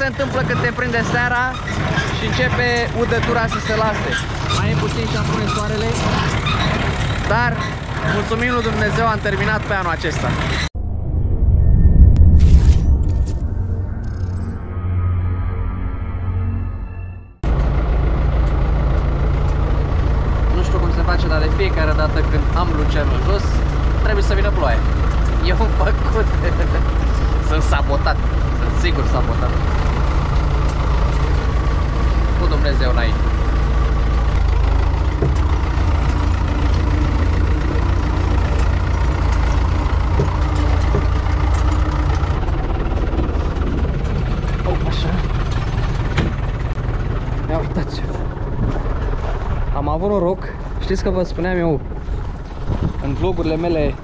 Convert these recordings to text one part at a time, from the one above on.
se întâmplă când te prinde seara și începe udătura să se lase. Mai e puțin și apune soarele, dar mulțumim lui Dumnezeu, am terminat pe anul acesta. Nu știu cum se face, dar de fiecare dată când am lucernul jos, trebuie să vină ploaie. Eu am făcut. Sunt sabotat. Sunt sigur sabotat. Cu Dumnezeu înainte. Așa. Ia uitați. Am avut noroc. Știți că vă spuneam eu în vlogurile mele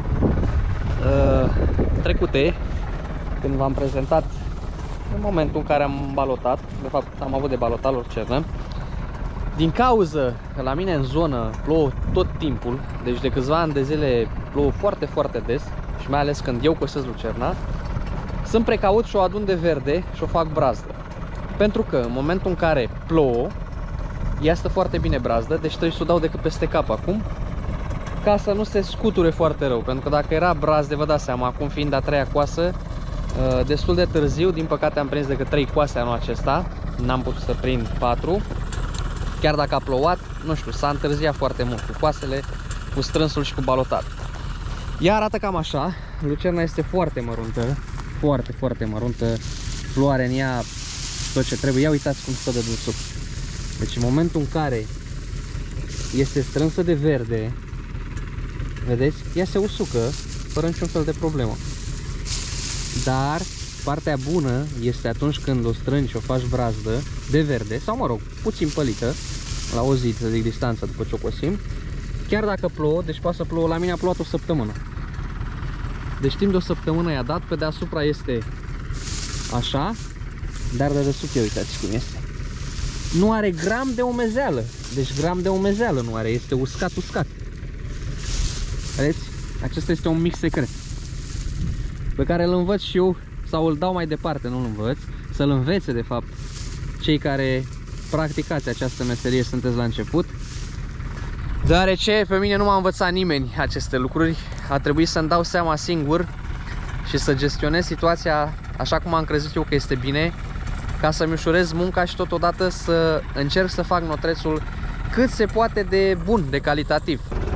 trecute, când v-am prezentat în momentul în care am balotat, de fapt am avut de balotat lucernă, din cauză că la mine în zonă plouă tot timpul, deci de câțiva ani de zile plouă foarte, foarte des și mai ales când eu cosesc lucerna, sunt precaut și o adun de verde și o fac brazdă. Pentru că în momentul în care plouă, ea stă foarte bine brazdă, deci trebuie să o dau decât peste cap acum, ca să nu se scuture foarte rău, pentru că dacă era brazdă, vă dați seama, acum fiind a treia coasă, destul de târziu, din păcate am prins decât 3 coase anul acesta, n-am putut să prind 4, chiar dacă a plouat, nu știu, s-a întârziat foarte mult cu coasele, cu strânsul și cu balotat. Ea arată cam așa, lucerna este foarte măruntă, foarte, foarte măruntă, floare în ea, tot ce trebuie. Ia uitați cum stă de desubt. Deci în momentul în care este strânsă de verde, vedeți, ea se usucă fără niciun fel de problemă. Dar partea bună este atunci când o strângi și o faci brazdă de verde, sau mă rog, puțin pălită, la o zi, să zic, distanță după ce o cosim, chiar dacă plouă, deci poate să plouă, la mine a plouat o săptămână. Deci timp de o săptămână i-a dat, pe deasupra este așa, dar de desubt, uitați cum este. Nu are gram de umezeală, deci gram de umezeală nu are, este uscat, uscat. Vedeți? Acesta este un mic secret pe care îl învăț și eu, sau îl dau mai departe, nu îl învăț, să-l învețe de fapt cei care practicați această meserie, sunteți la început. Deoarece pe mine nu m-a învățat nimeni aceste lucruri, a trebuit să-mi dau seama singur și să gestionez situația așa cum am crezut eu că este bine, ca să-mi ușurez munca și totodată să încerc să fac notrețul cât se poate de bun, de calitativ.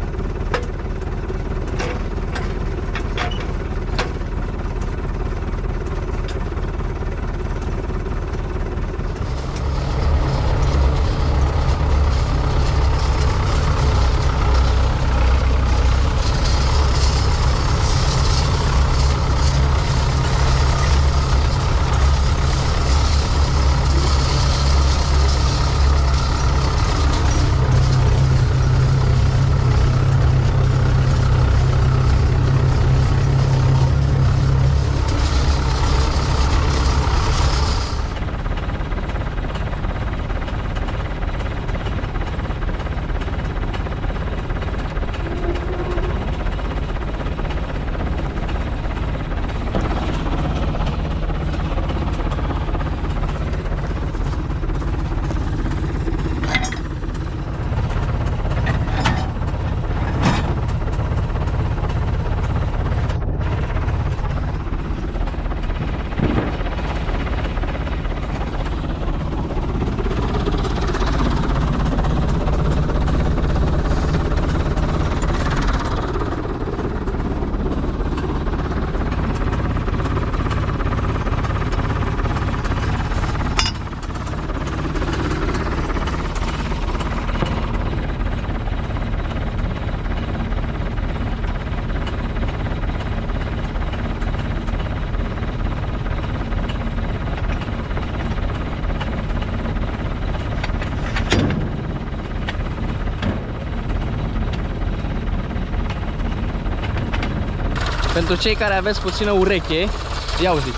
Pentru cei care aveți puțină ureche, ia auziți.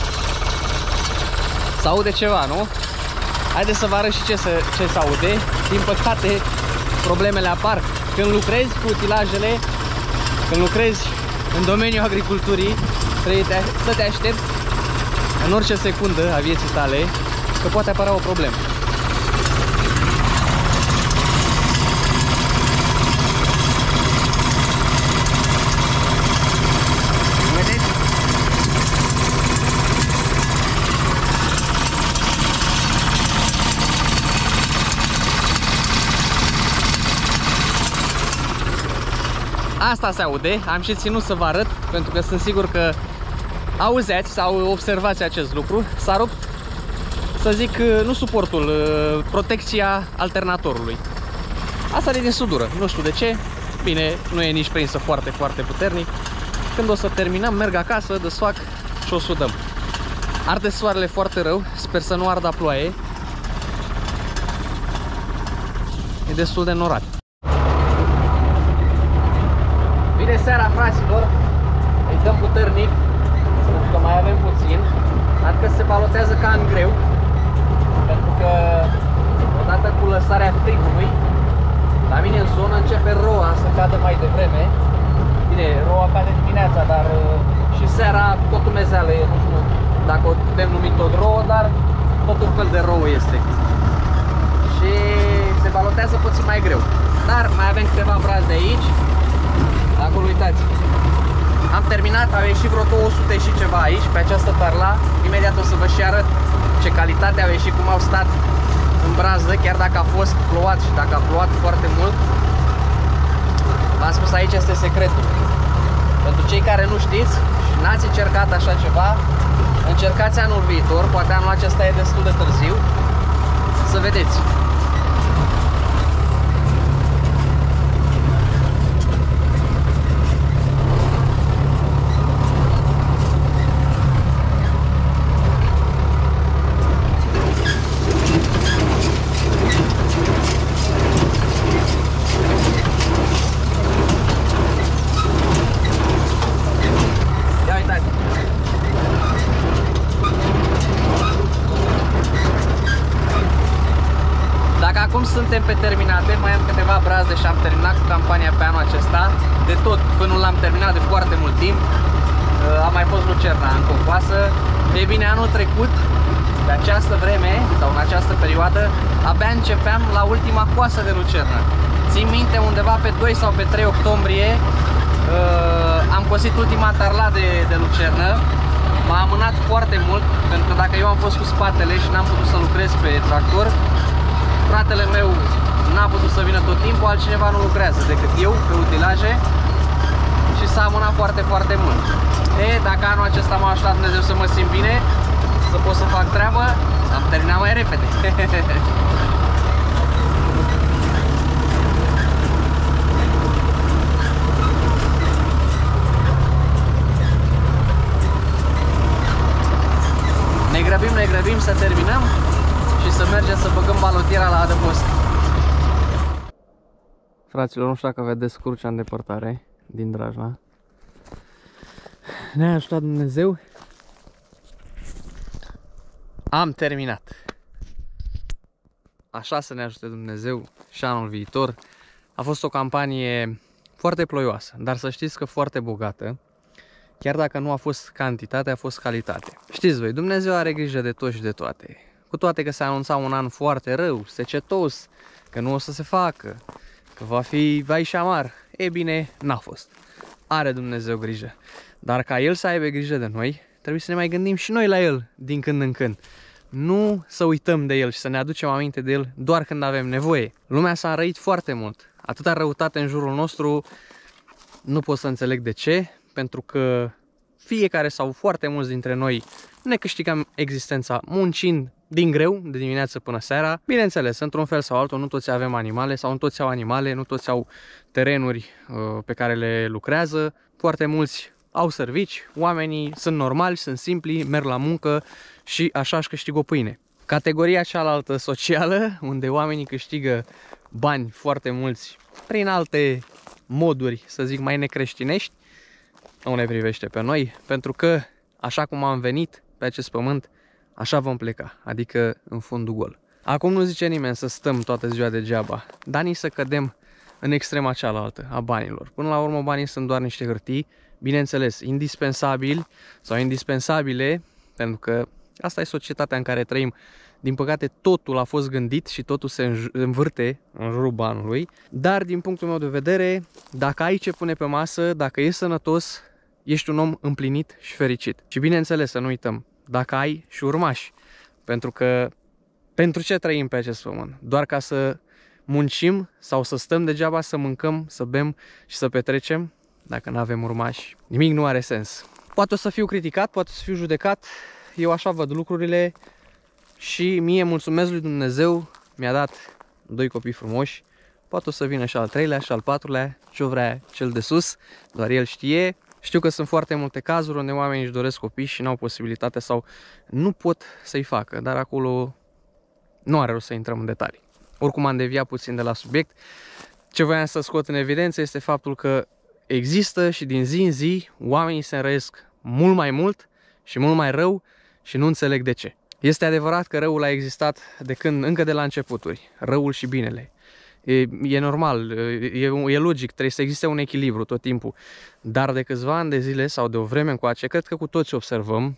S-aude ceva, nu? Haideți să vă arăt și ce se aude. Din păcate, problemele apar când lucrezi cu utilajele, când lucrezi în domeniul agriculturii, trebuie să te aștepți în orice secundă a vieții tale că poate apărea o problemă. Vedeți? Asta se aude, am și ținut să vă arăt, pentru că sunt sigur că auzeați sau observați acest lucru. S-a rupt, să zic, nu suportul, protecția alternatorului. Asta e din sudură, nu știu de ce. Bine, nu e nici prinsă foarte, foarte puternic. Când o să terminăm, merg acasă, desfac și o sudăm. Arde soarele foarte rău, sper să nu ardă ploaie. E destul de norat. Bine seara, fraților! Îi dăm puternic, pentru că mai avem puțin. Adică se balotează ca în greu, pentru că odată cu lăsarea frigului, la mine în zonă începe roa să cadă mai devreme. Bine, roa cade dimineața, dar și seara tot umezeală e, nu știu dacă o putem numi tot rouă, dar tot un fel de rouă este. Și se balotează puțin mai greu. Dar mai avem câteva brazi de aici. Acolo uitați. Am terminat, au ieșit vreo 200 și ceva aici, pe această tarla. Imediat o să vă și arăt ce calitate au ieșit, cum au stat în brază, chiar dacă a fost plouat și dacă a plouat foarte mult. V-am spus, aici este secretul. Pentru cei care nu știți și n-ați încercat așa ceva, încercați anul viitor, poate anul acesta e destul de târziu, să vedeți. Suntem pe terminate, mai am câteva braze și am terminat cu campania pe anul acesta. De tot, până l-am terminat de foarte mult timp. A mai fost lucerna în compoasă. E bine, anul trecut, pe această vreme, sau în această perioadă, abia începeam la ultima coasă de lucernă. Țin minte, undeva pe 2 sau pe 3 octombrie am cosit ultima tarla de lucernă. M-a amânat foarte mult, pentru că dacă eu am fost cu spatele și n-am putut să lucrez pe tractor, fratele meu n-a putut să vină tot timpul, altcineva nu lucrează decât eu pe utilaje și s-a amânat foarte, foarte mult. Dacă anul acesta m-a ajutat Dumnezeu să mă simt bine, să pot să fac treabă, am terminat mai repede. Ne grăbim să terminăm și să mergem să băgăm balotiera la adăpost. Fraților, nu știu dacă vedeți crucea în depărtare din Drajna. Ne-a ajutat Dumnezeu. Am terminat. Așa să ne ajute Dumnezeu și anul viitor. A fost o campanie foarte ploioasă, dar să știți că foarte bogată. Chiar dacă nu a fost cantitate, a fost calitate. Știți voi, Dumnezeu are grijă de tot și de toate. Cu toate că se anunța un an foarte rău, secetos, că nu o să se facă, că va fi vai și amar. E bine, n-a fost. Are Dumnezeu grijă. Dar ca El să aibă grijă de noi, trebuie să ne mai gândim și noi la El din când în când. Nu să uităm de El și să ne aducem aminte de El doar când avem nevoie. Lumea s-a înrăit foarte mult. Atâta răutate în jurul nostru, nu pot să înțeleg de ce, pentru că fiecare sau foarte mulți dintre noi ne câștigăm existența muncind din greu, de dimineață până seara. Bineînțeles, într-un fel sau altul, nu toți avem animale sau nu toți au animale, nu toți au terenuri pe care le lucrează. Foarte mulți au servici, oamenii sunt normali, sunt simpli, merg la muncă și așa își câștigă o pâine. Categoria cealaltă socială, unde oamenii câștigă bani foarte mulți prin alte moduri, să zic, mai necreștinești, nu ne privește pe noi, pentru că așa cum am venit pe acest pământ, așa vom pleca, adică în fundul gol. Acum nu zice nimeni să stăm toată ziua degeaba, dar nici să cădem în extrema cealaltă a banilor. Până la urmă, banii sunt doar niște hârtii, bineînțeles, indispensabili sau indispensabile pentru că asta e societatea în care trăim. Din păcate totul a fost gândit și totul se învârte în jurul banului, dar din punctul meu de vedere, dacă ai ce pune pe masă, dacă ești sănătos, ești un om împlinit și fericit. Și bineînțeles, să nu uităm, dacă ai și urmași, pentru că pentru ce trăim pe acest pământ? Doar ca să muncim sau să stăm degeaba, să mâncăm, să bem și să petrecem? Dacă nu avem urmași, nimic nu are sens. Poate o să fiu criticat, poate o să fiu judecat, eu așa văd lucrurile și mie mulțumesc lui Dumnezeu, mi-a dat 2 copii frumoși, poate o să vină și al 3-lea și al 4-lea, ce vrea cel de sus, doar el știe. Știu că sunt foarte multe cazuri unde oamenii își doresc copii și n-au posibilitatea sau nu pot să-i facă, dar acolo nu are rost să intrăm în detalii. Oricum am deviat puțin de la subiect. Ce voiam să scot în evidență este faptul că există și din zi în zi oamenii se înrăiesc mult mai mult și mult mai rău și nu înțeleg de ce. Este adevărat că răul a existat încă de la începuturi, răul și binele. E normal, e logic, trebuie să existe un echilibru tot timpul. Dar de câțiva ani de zile sau de o vreme încoace, cred că cu toți observăm,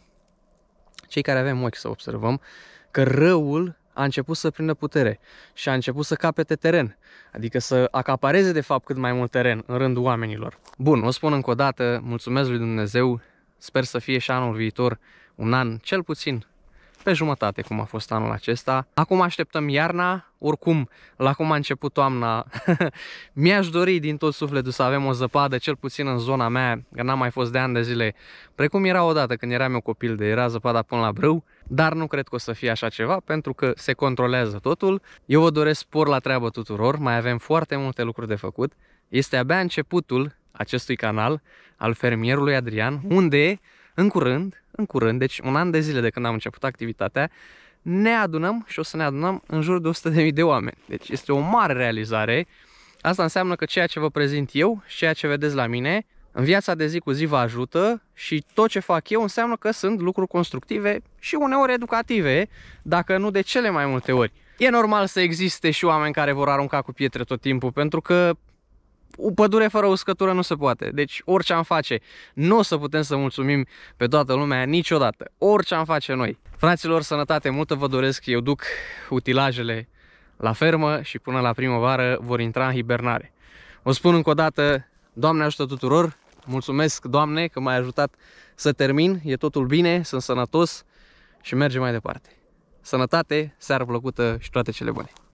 cei care avem ochi să observăm, că răul a început să prindă putere și a început să capete teren. Adică să acapareze de fapt cât mai mult teren în rândul oamenilor. Bun, o spun încă o dată, mulțumesc lui Dumnezeu, sper să fie și anul viitor un an cel puțin pe jumătate cum a fost anul acesta. Acum așteptăm iarna, oricum la cum a început toamna mi-aș dori din tot sufletul să avem o zăpadă, cel puțin în zona mea, că n-am mai fost de ani de zile, precum era odată când eram eu copil, de era zăpada până la brâu, dar nu cred că o să fie așa ceva, pentru că se controlează totul. Eu vă doresc spor la treabă tuturor, mai avem foarte multe lucruri de făcut. Este abia începutul acestui canal al fermierului Adrian, unde în curând, deci un an de zile de când am început activitatea, ne adunăm și o să ne adunăm în jur de 100.000 de oameni. Deci este o mare realizare. Asta înseamnă că ceea ce vă prezint eu și ceea ce vedeți la mine, în viața de zi cu zi vă ajută și tot ce fac eu înseamnă că sunt lucruri constructive și uneori educative, dacă nu de cele mai multe ori. E normal să existe și oameni care vor arunca cu pietre tot timpul, pentru că o pădure fără uscătură nu se poate. Deci orice am face, nu o să putem să mulțumim pe toată lumea niciodată. Orice am face noi. Fraților, sănătate multă vă doresc. Eu duc utilajele la fermă și până la primăvară vor intra în hibernare. O spun încă o dată, Doamne ajută tuturor. Mulțumesc, Doamne, că m-ai ajutat să termin. E totul bine, sunt sănătos și mergem mai departe. Sănătate, seară plăcută și toate cele bune.